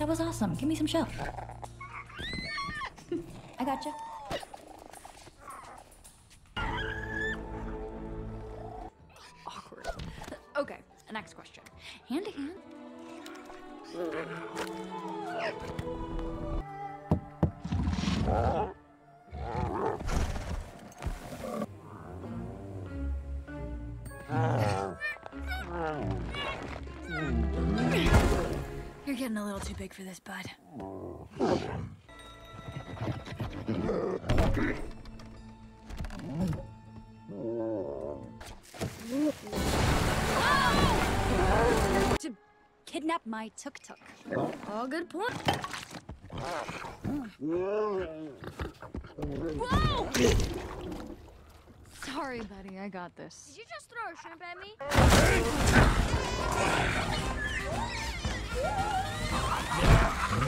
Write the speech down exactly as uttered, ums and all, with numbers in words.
That was awesome. Give me some shell. I gotcha. Awkward. Okay, next question. Hand to hand. You're getting a little too big for this, bud. To kidnap my tuk-tuk. All good point. Whoa! Sorry, buddy, I got this. Did you just throw a shrimp at me? Yeah.